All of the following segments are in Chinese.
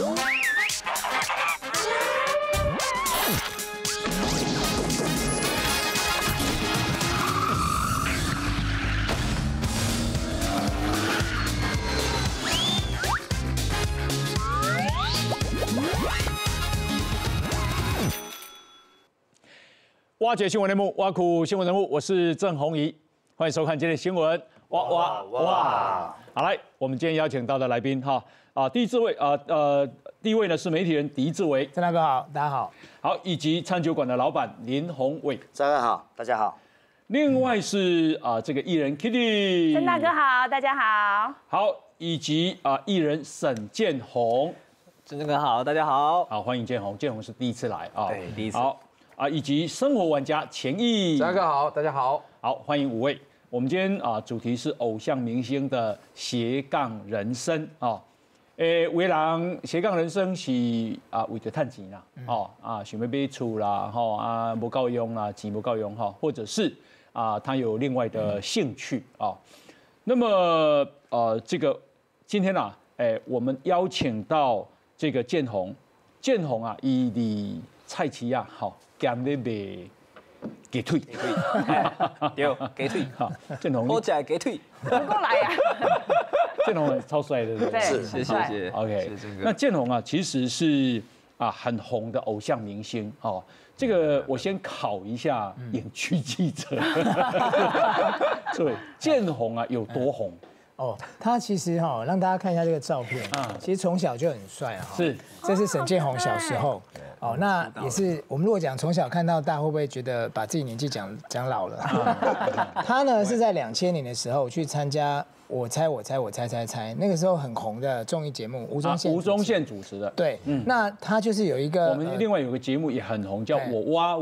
挖掘新闻内幕，挖苦新闻人物，我是郑弘仪，欢迎收看今天的新闻。哇哇哇！好来，我们今天邀请到的来宾哈第一位呢是媒体人狄志为， 郑大哥好，大家好。 好，以及餐酒馆的老板林宏伟， 郑大哥好，大家好。 另外是这个艺人 Kitty， 郑大哥好，大家好。 好，以及艺人沈建宏， 郑大哥好，大家好。 好，欢迎建宏，建宏是第一次来啊， 对，第一次。 好。以及生活玩家钱毅， 大家好，大家好， 好，欢迎5位。我们今天主题是偶像明星的斜杠人生啊。有的人斜杠人生是为着赚钱啦，想要买厝啦，不够用啦，钱不够用哈，或者是他有另外的兴趣啊。那么这个今天我们邀请到这个建宏伊的菜市啊，好。兼咧卖鸡腿， 对，鸡腿， 建宏， 好吃的鸡腿， 赶过来呀！ 建宏超帅的， 对， 谢谢。 OK， 那建宏其实是很红的偶像明星哦。这个我先考一下演剧记者，对，建宏有多红？ 哦，他其实让大家看一下这个照片其实从小就很帅啊。 是， 这是沈建宏小时候。哦，那也是我们如果讲从小看到大，会不会觉得把自己年纪讲老了？他呢是在2000年的时候去参加我猜，那个时候很红的综艺节目，吴宗宪主持的。对，那他就是有一个我们另外有个节目也很红，叫我挖。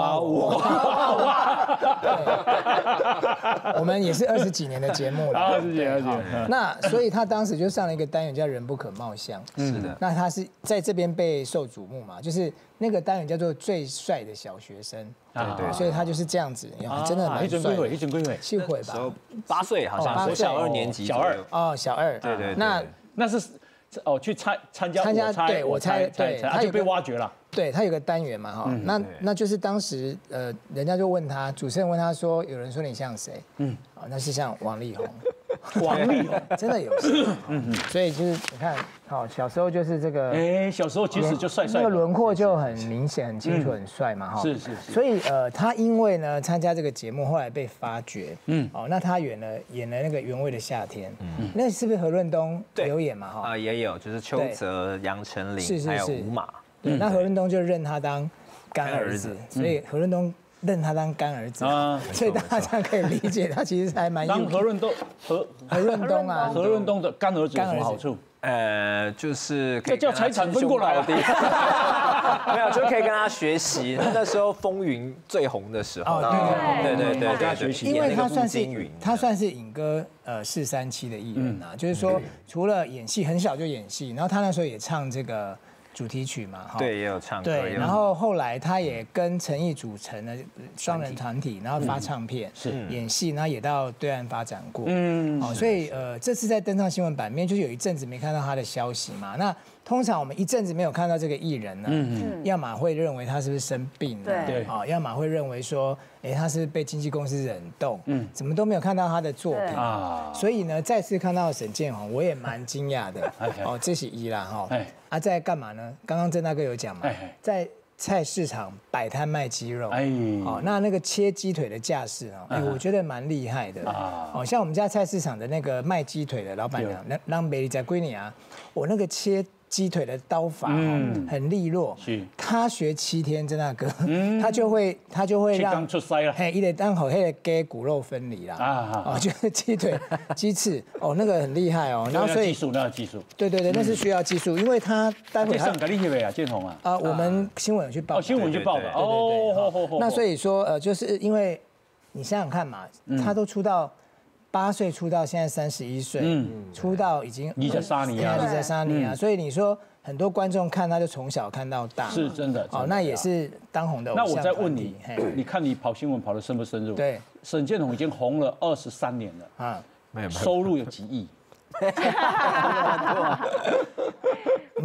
我们也是20几年的节目了 ，20几年。 那所以他当时就上了一个单元叫“人不可貌相”， 是的。 那他是在这边备受瞩目嘛，就是那个单元叫做最帅的小学生，对，所以他就是这样子，真的蛮帅的。 一整归回 7回吧 ，8岁好像，小2年级， 小2 哦，小2， 对。 那是去参加对，我猜，他就被挖掘了。 对他有个单元嘛那就是当时人家就问他，主持人问他说，有人说你像谁？那是像王力宏。 王力宏真的有，所以就是你看，小时候就是这个， 小时候其实就帅， 那个轮廓就很明显、很清楚、很帅嘛， 是。 所以他因为呢参加这个节目，后来被发掘，那他演了那个《原味的夏天》，那是不是何润东有演嘛？ 也有，就是邱泽、杨丞琳，还有吴马。 对，那何润东就认他当干儿子，所以何润东认他当干儿子所以大家可以理解他其实还蛮当何润东何润东的干儿子有什么好处？ 就是这叫财产分过来的， 没有就可以跟他学习。那时候风云最红的时候，对，跟他学习。 因为他算是影歌437的艺人就是说除了演戏很小就演戏，然后他那时候也唱这个主题曲嘛， 对，也有唱歌。 对，然后后来他也跟陈毅组成了双人团体，然后发唱片，演戏，然后也到对岸发展过。所以这次在登上新闻版面，就是有一阵子没看到他的消息嘛。那通常我们一阵子没有看到这个艺人呢，要么会认为他是不是生病了，对，要么会认为说，他是被经纪公司冷冻，怎么都没有看到他的作品所以呢，再次看到沈建宏，我也蛮惊讶的。这是一啦在干嘛呢？刚刚郑大哥有讲嘛，在菜市场摆摊卖鸡肉，那个切鸡腿的架势我觉得蛮厉害的像我们家菜市场的那个卖鸡腿的老板娘，让美丽在归你我那个切鸡腿的刀法很利落，他学7天，真大哥，他就会让出塞了， 一得当好黑的给骨肉分离啦，就是鸡腿、鸡翅，那个很厉害然后所以那个技术， 对，那是需要技术，因为他待会上个厉害啊，建宏我们新闻有去报， 新闻去报的那所以说就是因为你想想看嘛，他都出道。8岁出道，现在31岁，出道已经你在杀你啊，所以你说很多观众看他就从小看到大， 是真的。 那也是当红的偶像。 那我再问你，你看你跑新闻跑得深不深入？ 对， 沈建宏已经红了23年了，收入有几亿？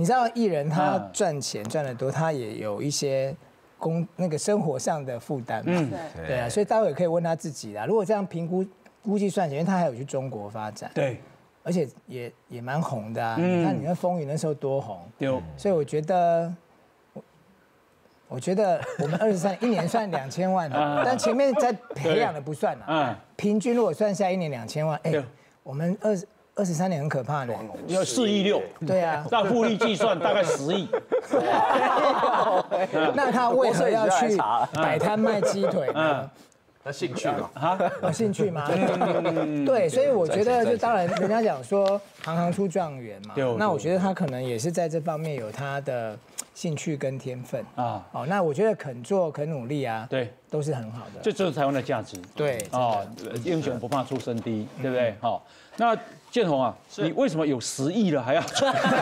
你知道艺人他赚钱赚得多，他也有一些那个生活上的负担嘛。对啊，所以待会可以问他自己啦。如果这样估计算起来，因为他还有去中国发展。 对。 而且也蛮红的啊！你看你那风云那时候多红，所以我觉得我们23一年算2000万，但前面在培养的不算啊。平均如果算下1年2000万，我们23年很可怕的， 要4.6亿。 对啊， 照复利计算大概10亿。 那他为何要去摆摊卖鸡腿呢？ 那兴趣嘛？ 有兴趣吗？对，所以我觉得，就当然，人家讲说行行出状元嘛。那我觉得他可能也是在这方面有他的兴趣跟天分啊。哦，那我觉得肯做肯努力啊，对，都是很好的。 这就是台湾的价值。 对， 哦，英雄不怕出身低，对不对？好，那建宏啊，你为什么有10亿了还要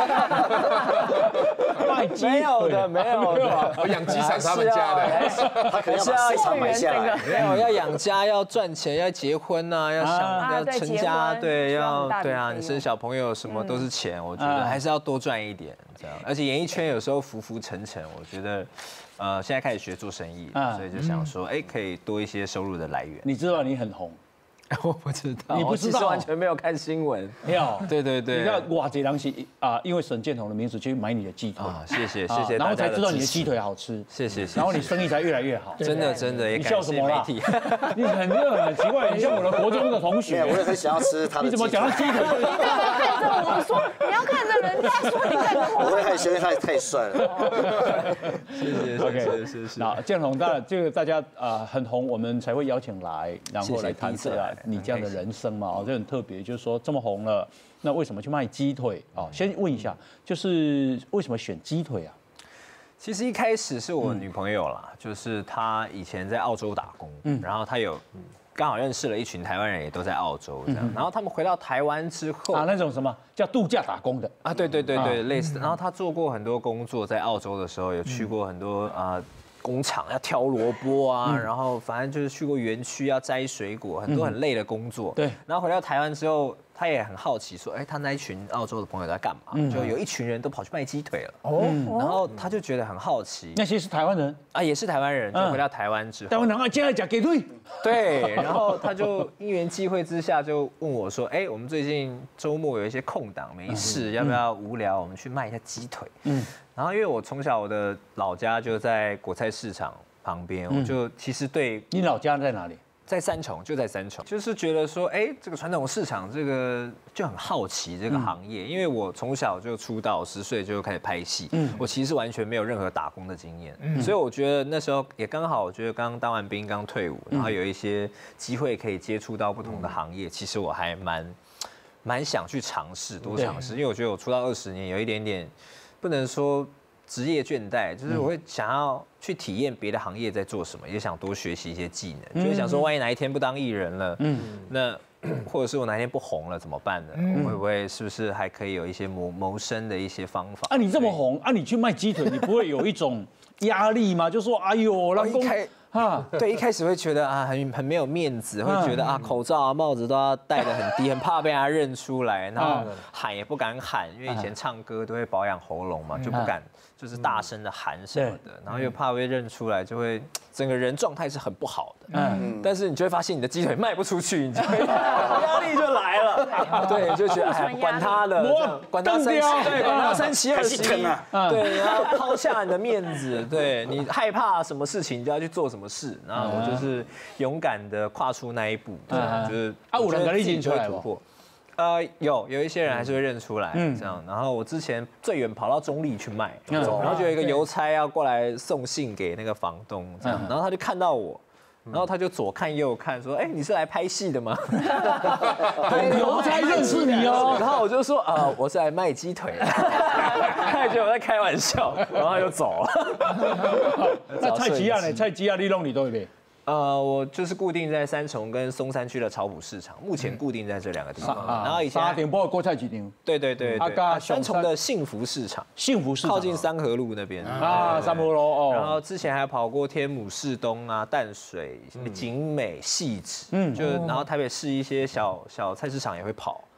卖鸡？ 没有的， 我养鸡场他们家的， 他可能要把市场买下来。 没有，要养家，要赚钱，要结婚啊，要成家，对，对啊，你生小朋友什么都是钱，我觉得还是要多赚一点，这样。而且演艺圈有时候浮浮沉沉，我觉得。现在开始学做生意，所以就想说，可以多一些收入的来源。 你知道你很红？ 我不知道， 你不知道， 完全没有看新闻。 没有， 对。 你看哇，这良心啊，因为沈建宏的名字去买你的鸡腿啊，谢谢， 然后才知道你的鸡腿好吃， 谢谢。 然后你生意才越来越好， 真的。 你笑什么啦？你很奇怪，你像我的国中的同学， 我也很想要吃他的。 你怎么讲到鸡腿？ 你看着我说，你要看着人家说，你看着我。 我会害羞，因为他太帅了。 谢 OK， 是。那建宏当然这个大家很红，我们才会邀请来，然后来谈这你这样的人生嘛，这很特别，就是说这么红了，那为什么去卖鸡腿啊？先问一下，就是为什么选鸡腿啊？ 其实一开始是我女朋友啦，就是她以前在澳洲打工，然后她有刚好认识了一群台湾人，也都在澳洲这样，然后他们回到台湾之后那种什么叫度假打工的啊？对，类似。然后她做过很多工作，在澳洲的时候有去过很多工厂要挑萝卜啊，然后反正就是去过园区要摘水果，很多很累的工作。对，然后回到台湾之后，他也很好奇说，他那一群澳洲的朋友在干嘛？就有一群人都跑去卖鸡腿了。然后他就觉得很好奇。 那些是台湾人啊，也是台湾人，就回到台湾之后， 台湾人啊，接来讲鸡腿。对， 然后他就因缘际会之下就问我说，我们最近周末有一些空档没事，要不要无聊我们去卖一下鸡腿？然后因为我从小我的老家就在果菜市场旁边，我就其实对。 你老家在哪里？ 在三重，就在三重，就是觉得说，这个传统市场这个就很好奇这个行业，因为我从小就出道，10岁就开始拍戏，我其实完全没有任何打工的经验，所以我觉得那时候也刚好，我觉得刚当完兵，刚退伍，然后有一些机会可以接触到不同的行业，其实我还蛮想去尝试，多尝试，因为我觉得我出道20年，有一点点不能说职业倦怠，就是我会想要去体验别的行业在做什么，也想多学习一些技能，就会想说，万一哪一天不当艺人了，那或者是我哪一天不红了怎么办呢？我会不会是不是还可以有一些谋生的一些方法？ 你这么红你去卖鸡腿，你不会有一种压力吗？就说哎呦，老公。 对，一开始会觉得很没有面子，会觉得口罩帽子都要戴得很低，很怕被人家认出来，然后喊也不敢喊，因为以前唱歌都会保养喉咙嘛，就不敢就是大声的喊什么的，然后又怕被认出来，就会整个人状态是很不好的。但是你就会发现你的鸡腿卖不出去，你就压力就来了。对，就觉得管他的，管他3七21，对，然后抛下你的面子，对你害怕什么事情就要去做什么事，然后我就是勇敢的跨出那一步，就是有人跟你认出来突破。有一些人还是会认出来，这样。然后我之前最远跑到中立去卖，然后就有一个邮差要过来送信给那个房东，这样。然后他就看到我，然后他就左看右看，说：“你是来拍戏的吗？” 邮差认识你哦。 然后我就说：“我是来卖鸡腿的。”他也觉得我在开玩笑，然后他就走了。 那菜鸡啊呢？菜鸡啊，你弄你都有。 我就是固定在三重跟松山区的草埔市场，目前固定在这2个地方。然后以前 3点半过菜市场。 对。三重的幸福市场，靠近三和路那边三和路哦。 然后之前还跑过天母市东啊、淡水、景美、汐止，然后台北市一些小菜市场也会跑。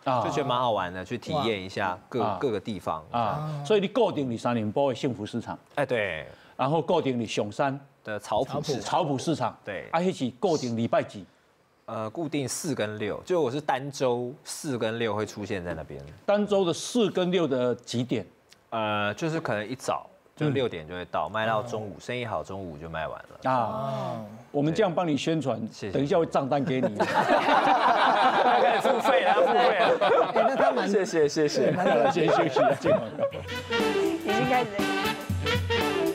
就觉得蛮好玩的，去体验一下各个地方啊。 所以你固定你3年波的幸福市场， 哎对， 然后固定你熊山的草埔市场，对， 啊，迄是固定礼拜几？ 固定4跟6，就我是单周4跟6会出现在那边。 单周的4跟6的几点？ 就是可能一早就6点就会到，卖到中午，生意好中午就卖完了啊。我们这样帮你宣传，等一下会账单给你。 开始付费了， 那他蛮谢谢。 先休息，进广告。 已经开始。